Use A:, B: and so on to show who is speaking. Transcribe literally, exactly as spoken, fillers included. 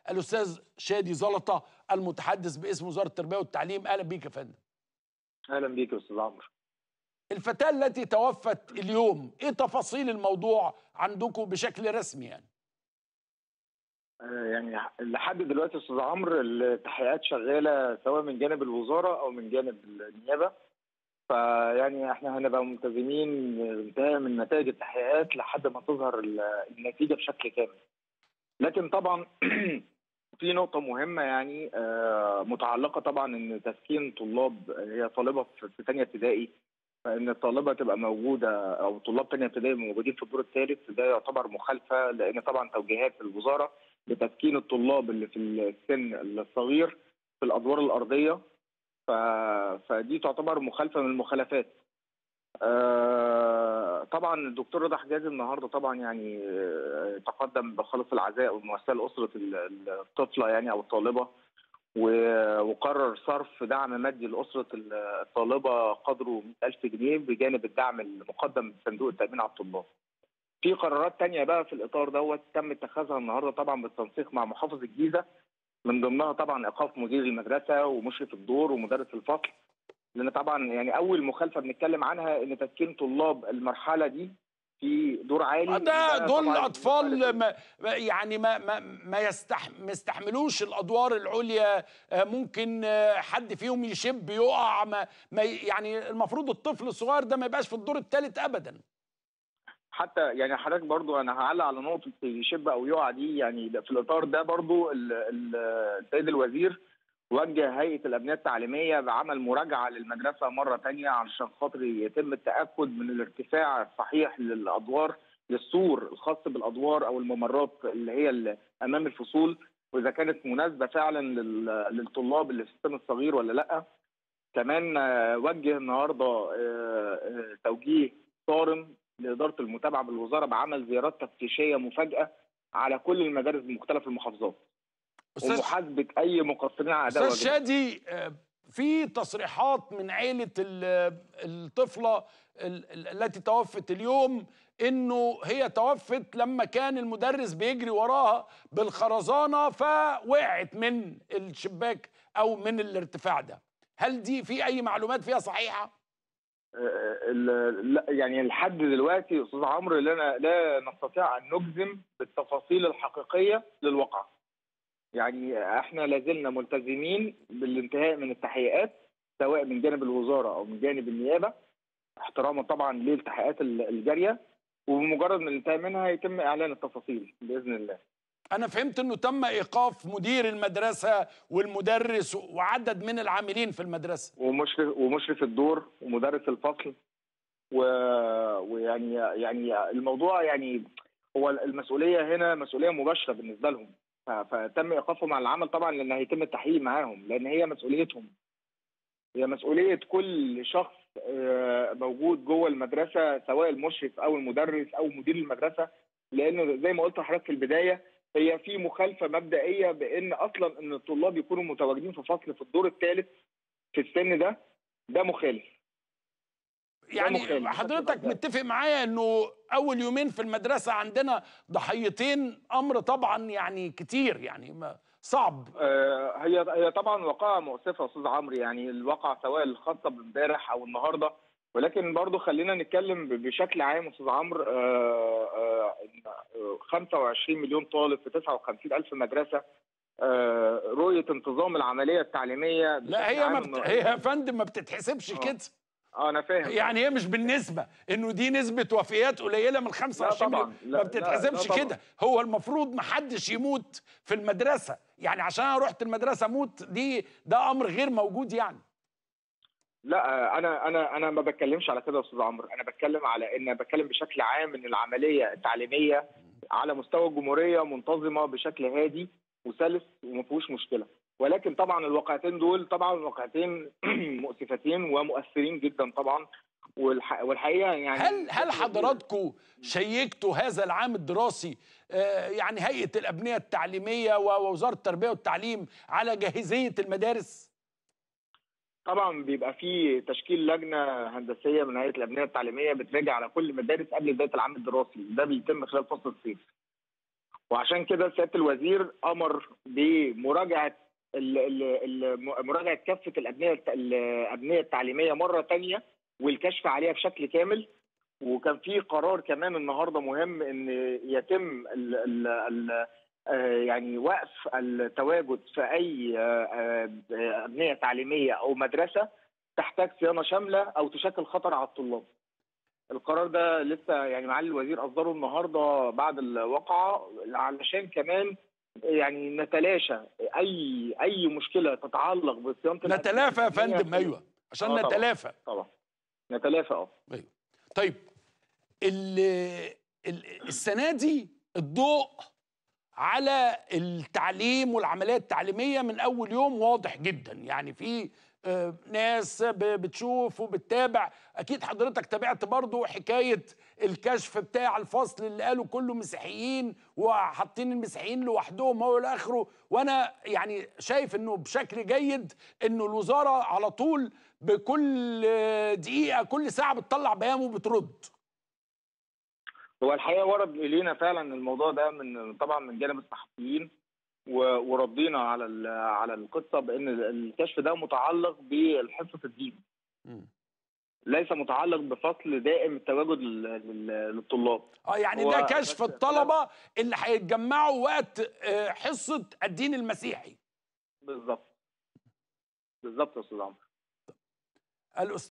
A: الاستاذ شادي زلطه المتحدث باسم وزاره التربيه والتعليم. اهلا بيك يا فندم.
B: اهلا بيك يا استاذ عمرو.
A: الفتاه التي توفت اليوم، ايه تفاصيل الموضوع عندكم بشكل رسمي يعني؟
B: آه يعني لحد دلوقتي يا استاذ عمرو التحقيقات شغاله سواء من جانب الوزاره او من جانب النيابه، فيعني احنا هنبقى ملتزمين انتهاء من نتائج التحقيقات لحد ما تظهر النتيجه بشكل كامل. لكن طبعا في نقطه مهمه يعني آه متعلقه طبعا ان تسكين طلاب، هي طالبه في ثانيه ابتدائي، فان الطالبه تبقى موجوده او طلاب ثانيه ابتدائي موجودين في الدور الثالث، ده يعتبر مخالفه، لان طبعا توجيهات الوزاره بتسكين الطلاب اللي في السن الصغير في الادوار الارضيه، ف... فدي تعتبر مخالفه من المخالفات. آه طبعا الدكتور رضا حجازي النهارده طبعا يعني آه تقدم بخالص العزاء والمواساه لاسره الطفله يعني او الطالبه، وقرر صرف دعم مادي لأسرة الطالبة قدره مئة ألف جنيه بجانب الدعم المقدم من صندوق التأمين على الطلاب. في قرارات تانية بقى في الإطار دوت تم اتخاذها النهارده طبعا بالتنسيق مع محافظ الجيزة، من ضمنها طبعا إيقاف مدير المدرسة ومشرف الدور ومدرس الفصل، لأن طبعا يعني أول مخالفة بنتكلم عنها إن تسكين طلاب المرحلة دي في دور عالي،
A: ده دول اطفال ما يعني ما ما ما يستحم يستحملوش الادوار العليا، ممكن حد فيهم يشب يقع، ما, ما يعني المفروض الطفل الصغير ده ما يبقاش في الدور الثالث ابدا.
B: حتى يعني حضرتك برضو انا هعلق على نقطه يشب او يقع دي، يعني في الاطار ده برضو السيد الوزير وجه هيئه الابنيه التعليميه بعمل مراجعه للمدرسه مره ثانيه علشان خاطر يتم التاكد من الارتفاع الصحيح للادوار، للسور الخاص بالادوار او الممرات اللي هي اللي امام الفصول، واذا كانت مناسبه فعلا للطلاب اللي في السن الصغير ولا لا. كمان وجه النهارده توجيه صارم لاداره المتابعه بالوزاره بعمل زيارات تفتيشيه مفاجاه على كل المدارس بمختلف المحافظات ومحاسبه اي مقصرين على اداء
A: واجبهم. استاذ شادي، في تصريحات من عائله الطفله التي توفت اليوم انه هي توفت لما كان المدرس بيجري وراها بالخرزانه فوقعت من الشباك او من الارتفاع ده، هل دي في اي معلومات فيها صحيحه؟
B: لا يعني لحد دلوقتي يا استاذ عمرو لا لا نستطيع ان نجزم بالتفاصيل الحقيقيه للواقعه. يعني احنا لازلنا ملتزمين بالانتهاء من التحقيقات سواء من جانب الوزاره او من جانب النيابه، احتراما طبعا للتحقيقات الجاريه، وبمجرد من الانتهاء منها يتم اعلان التفاصيل باذن الله.
A: أنا فهمت إنه تم إيقاف مدير المدرسة والمدرس وعدد من العاملين في المدرسة،
B: ومشرف ومشرف الدور ومدرس الفصل، و... ويعني يعني الموضوع يعني هو المسؤولية هنا مسؤولية مباشرة بالنسبة لهم، ف... فتم إيقافهم عن العمل طبعا لأن هيتم التحقيق معاهم، لأن هي مسؤوليتهم، هي مسؤولية كل شخص موجود جوه المدرسة سواء المشرف أو المدرس أو مدير المدرسة، لأن زي ما قلت لحضرتك في البداية هي في مخالفه مبدئيه بان اصلا ان الطلاب يكونوا متواجدين في فصل في الدور الثالث في السن ده، ده مخالف.
A: يعني ده مخالف. حضرتك متفق معايا انه اول يومين في المدرسه عندنا ضحيتين، امر طبعا يعني كتير يعني صعب.
B: آه هي هي طبعا واقعه مؤسفه يا استاذ عمرو، يعني الواقعه سواء الخاصه بامبارح او النهارده، ولكن برضو خلينا نتكلم بشكل عام استاذ عمرو. آه آه خمسة وعشرين مليون طالب في تسعة وخمسين ألف مدرسه، آه رؤيه انتظام العمليه التعليميه بشكل
A: لا هي
B: عام.
A: ما بت... هي يا فندم ما بتتحسبش
B: آه.
A: كده.
B: اه انا فاهم.
A: يعني هي مش بالنسبه انه دي نسبه وفيات قليله من خمسة وعشرين مليون، ما بتتحسبش كده. هو المفروض ما حدش يموت في المدرسه، يعني عشان انا رحت المدرسه اموت دي ده امر غير موجود يعني.
B: لا انا انا انا ما بتكلمش على كده يا استاذ عمرو، انا بتكلم على ان بتكلم بشكل عام ان العمليه التعليميه على مستوى الجمهوريه منتظمه بشكل هادي وسلس وما فيهوش مشكله، ولكن طبعا الواقعتين دول طبعا واقعتين مؤسفتين ومؤثرين جدا طبعا، والحقيقه يعني
A: هل هل حضراتكم شيكتوا هذا العام الدراسي آه يعني هيئه الابنيه التعليميه ووزاره التربيه والتعليم على جاهزيه المدارس؟
B: طبعا بيبقى في تشكيل لجنه هندسيه من هيئه الابنيه التعليميه بتراجع على كل المدارس قبل بدايه العام الدراسي، ده بيتم خلال فصل الصيف. وعشان كده سياده الوزير امر بمراجعه ال- ال- ال- مراجعه كافه الابنيه الابنيه التعليميه مره ثانيه والكشف عليها بشكل كامل. وكان في قرار كمان النهارده مهم ان يتم ال ال ال آه، يعني وقف التواجد في اي آه، آه، ابنيه تعليميه او مدرسه تحتاج صيانه شامله او تشكل خطر على الطلاب. القرار ده لسه يعني معالي الوزير اصدره النهارده بعد الواقعه علشان كمان يعني نتلاشى اي اي مشكله تتعلق بصيانه الابنيه
A: نتلافى يا
B: التعليميه
A: فندم،
B: في ال-
A: ايوه، عشان
B: اه طبعا
A: نتلافى.
B: طبعا نتلافى اه
A: ايوه. طيب، ال ال- السنه دي الضوء على التعليم والعملية التعليمية من أول يوم واضح جدا، يعني في آه، ناس ب- بتشوف وبتتابع. أكيد حضرتك تابعت برضو حكاية الكشف بتاع الفصل اللي قالوا كله مسيحيين وحاطين المسيحيين لوحدهم هو الآخره. وأنا يعني شايف إنه بشكل جيد إنه الوزارة على طول بكل آه، دقيقة كل ساعة بتطلع بيان وبترد.
B: هو الحقيقه ورد الينا فعلا الموضوع ده من طبعا من جانب الصحفيين و- وردينا على ال- على القصه بان الكشف ده متعلق بالحصه الدين،
A: مم.
B: ليس متعلق بفصل دائم التواجد لل- لل- للطلاب.
A: اه يعني ده
B: هو
A: كشف
B: بس خلال
A: الطلبة اللي هيتجمعوا وقت آه، حصة الدين المسيحي.
B: بالظبط بالظبط يا استاذ عمرو.
A: الأستاذ